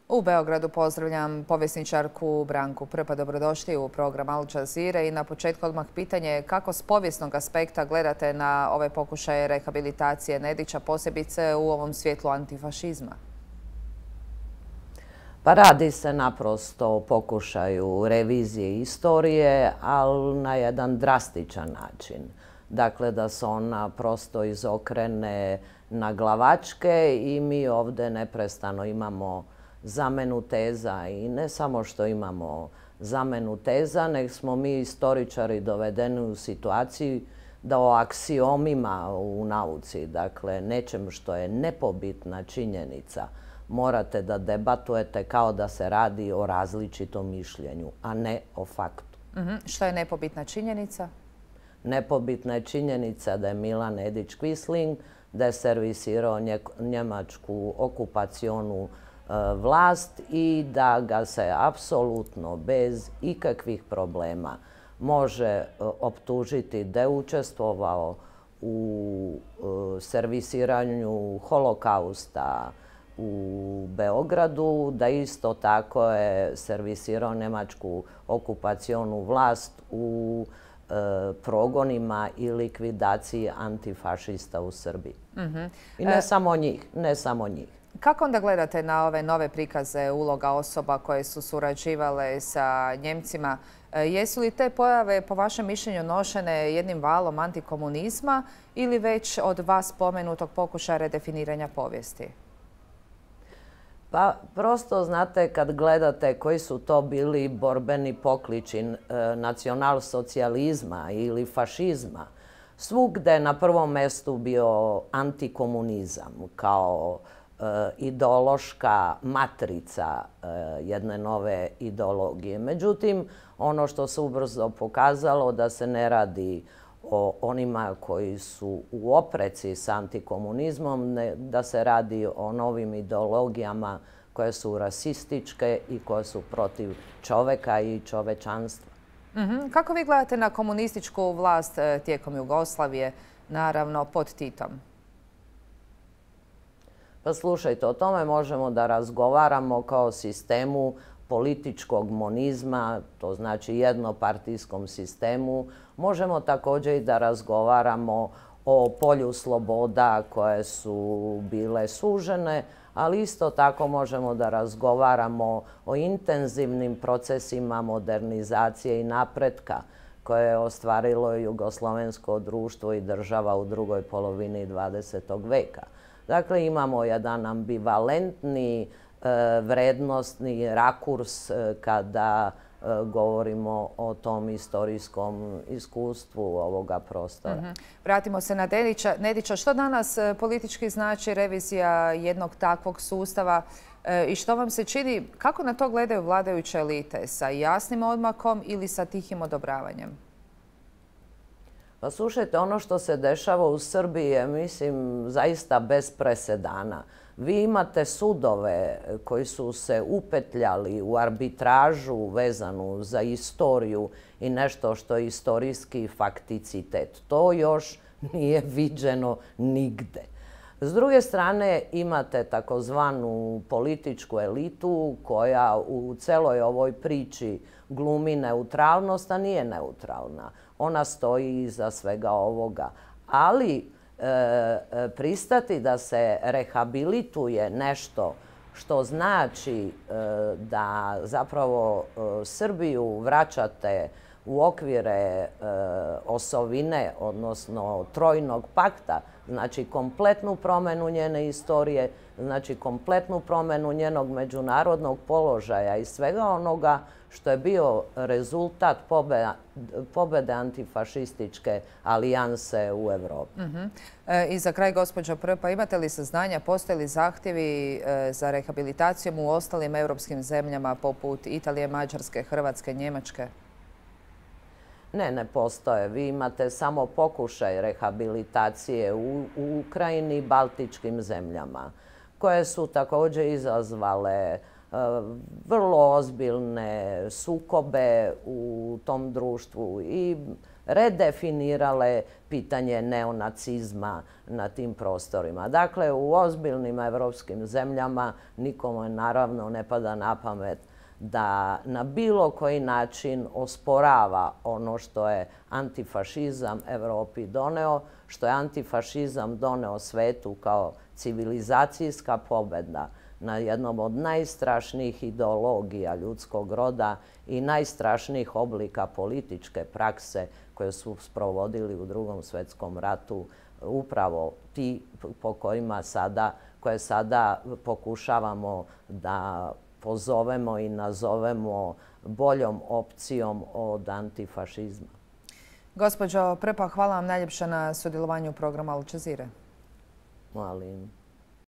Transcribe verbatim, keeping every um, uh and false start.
U Beogradu pozdravljam povjesničarku Branku Prpa. Dobrodošli u program Al Jazeera i na početku odmah pitanje kako s povijesnog aspekta gledate na ove pokušaje rehabilitacije Nedića, posebice u ovom svjetlu antifašizma? Pa radi se naprosto o pokušaju revizije istorije, ali na jedan drastičan način. Dakle, da se ona prosto izokrene na glavačke i mi ovdje neprestano imamo zamenu teza i ne samo što imamo zamenu teza, nego smo mi istoričari dovedeni u situaciju da o aksiomima u nauci, dakle nečem što je nepobitna činjenica, morate da debatujete kao da se radi o različitom mišljenju, a ne o faktu. Mm-hmm. Što je nepobitna činjenica? Nepobitna je činjenica da je Milan Nedić-Quisling, da je servisirao njemačku okupacionu vlast i da ga se apsolutno bez ikakvih problema može optužiti da je učestvovao u servisiranju holokausta u Beogradu, da isto tako je servisirao njemačku okupacionu vlast u progonima i likvidaciji antifašista u Srbiji. Mm-hmm. I ne e... samo njih, ne samo njih. Kako onda gledate na ove nove prikaze uloga osoba koje su surađivale sa Njemcima? Jesu li te pojave, po vašem mišljenju, nošene jednim valom antikomunizma ili već od vas spomenutog pokušaja redefiniranja povijesti? Pa prosto znate kad gledate koji su to bili borbeni pokliči nacionalsocijalizma ili fašizma, svugde je na prvom mjestu bio antikomunizam kao ideološka matrica jedne nove ideologije. Međutim, ono što se ubrzo pokazalo da se ne radi o onima koji su u opreci s antikomunizmom, ne, da se radi o novim ideologijama koje su rasističke i koje su protiv čoveka i čovečanstva. Mm-hmm. Kako vi gledate na komunističku vlast tijekom Jugoslavije, naravno pod Titom? Pa slušajte, o tome možemo da razgovaramo kao sistemu političkog monizma, to znači jednopartijskom sistemu. Možemo također i da razgovaramo o polju sloboda koje su bile sužene, ali isto tako možemo da razgovaramo o intenzivnim procesima modernizacije i napretka koje je ostvarilo jugoslovensko društvo i država u drugoj polovini dvadesetog veka. Dakle, imamo jedan ambivalentni, vrednostni rakurs kada govorimo o tom istorijskom iskustvu ovoga prostora. Mm-hmm. Vratimo se na Nedića. Nedića, što danas politički znači revizija jednog takvog sustava i što vam se čini, kako na to gledaju vladajuće elite? Sa jasnim odmakom ili sa tihim odobravanjem? Pa slušajte, ono što se dešava u Srbiji je, mislim, zaista bez presedana. Vi imate sudove koji su se upetljali u arbitražu vezanu za istoriju i nešto što je istorijski fakticitet. To još nije viđeno nigde. S druge strane imate takozvanu političku elitu koja u celoj ovoj priči glumi neutralnost, a nije neutralna. Ona stoji iza svega ovoga. Ali e, pristati da se rehabilituje nešto što znači e, da zapravo e, Srbiju vraćate u okvire e, osovine, odnosno trojnog pakta, znači kompletnu promjenu njene istorije, znači kompletnu promjenu njenog međunarodnog položaja i svega onoga što je bio rezultat pobjede, pobjede antifašističke alijanse u Evropi. Mm-hmm. e, I za kraj, gospođo Prpa, imate li saznanja, postoje li zahtjevi e, za rehabilitacijom u ostalim europskim zemljama poput Italije, Mađarske, Hrvatske, Njemačke? Ne, ne postoje. Vi imate samo pokušaj rehabilitacije u, u Ukrajini i baltičkim zemljama, koje su također izazvale uh, vrlo ozbiljne sukobe u tom društvu i redefinirale pitanje neonacizma na tim prostorima. Dakle, u ozbiljnim evropskim zemljama nikome naravno ne pada na pamet da na bilo koji način osporava ono što je antifašizam Evropi doneo, što je antifašizam doneo svetu kao civilizacijska pobjeda na jednom od najstrašnijih ideologija ljudskog roda i najstrašnijih oblika političke prakse koje su sprovodili u Drugom svjetskom ratu, upravo ti po kojima sada, koje sada pokušavamo da pozovemo i nazovemo boljom opcijom od antifašizma. Gospođo Prepa, hvala vam najljepša na sudjelovanju u programu Al Jazeera. Molim.